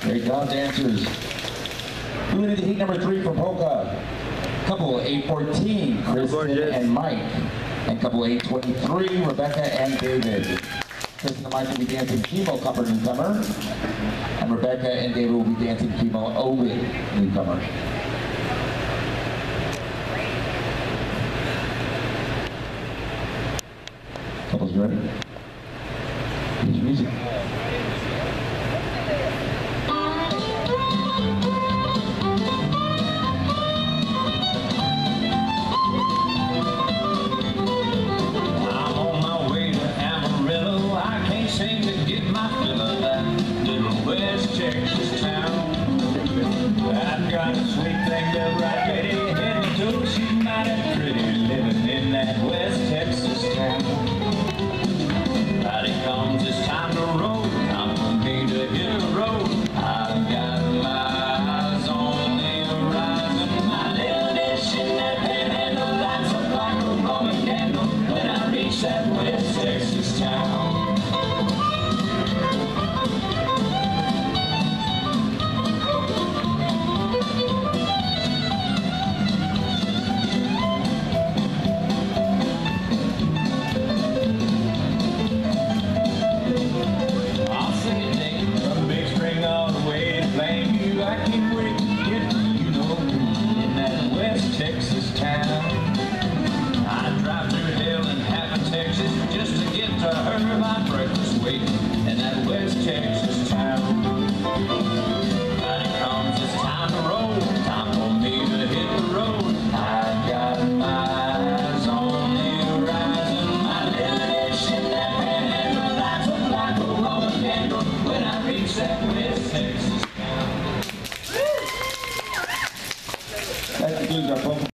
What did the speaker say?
Great job, dancers. Moving into heat number 3 for polka. Couple 814, Kristen and Mike. And couple 823, Rebecca and David. Kristen and Mike will be dancing Chemo Cupboard Newcomer. And Rebecca and David will be dancing Chemo Ovid Newcomer. Couples ready? Here's music. Seem to get my fill of that little West Texas town. I've got a sweet thing to right ready, heading to she's mighty pretty, living in that West Texas town. Right it comes, it's time to roll, time for me to hit the road. I've got my eyes on the horizon, my little dish in that panhandle lights up like a Roman candle when I reach that West Texas town. I can't wait to get to you know in that West Texas town. I drive through hell and half of Texas just to get to her my breakfast waiting in that West Texas town. Right it comes, it's time to roll, time for me to hit the road. I got my eyes on the horizon, my little dish in that panhandle lights up like a Roman candle when I reach that West Texas. That concludes our program.